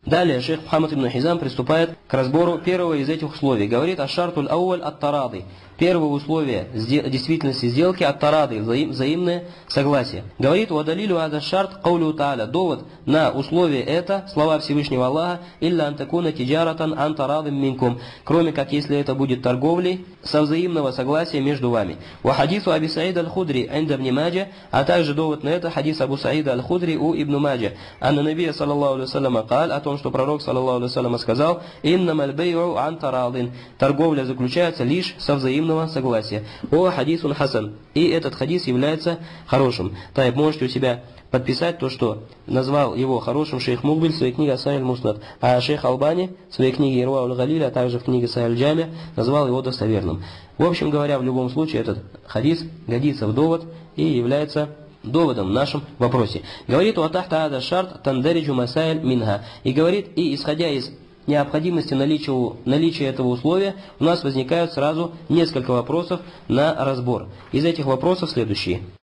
Далее шейх Мухаммад ибн Хизам приступает к разбору первого из этих условий. Говорит: аш-шартуль ауаль ат-тарады. Первое условие действительности сделки ат-тарады, взаимное согласие. Говорит: ва далилю ада шарт каулю тааля. Довод на условие это слова Всевышнего Аллаха: илля антакуна тиджаратан антарадым минкум. Кроме как если это будет торговлей со взаимного согласия между вами. Ва хадису Аби Саида аль-Худри инда ибн Маджа. А также довод на это хадис Абу Саида аль-Худри у Ибн Маджа. Анна набия саллаллаху алейхи вассаляма каль, о том, что пророк саллаллаху алейхи вассаляма сказал: иннамаль бей'у ан тарадин. Торговля заключается лишь со взаимного согласия. О хадисун хасан. И этот хадис является хорошим. Так, можете у себя подписать то, что назвал его хорошим шейх Мукбиль в своей книге Асай аль-Муснад. А шейх Албани в своей книге Ирва аль-Галиль, а также в книге Сай аль-Джами назвал его достоверным. В общем говоря, в любом случае этот хадис годится в довод и является доводом в нашем вопросе. Говорит: «Уатахта ада шарт тандариджу масайль минха». И говорит, и исходя из необходимости наличия этого условия, у нас возникают сразу несколько вопросов на разбор. Из этих вопросов следующие.